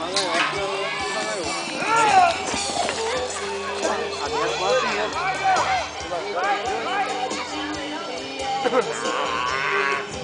Hãy subscribe cho kênh Ghiền Mì Gõ để không bỏ lỡ những video hấp dẫn.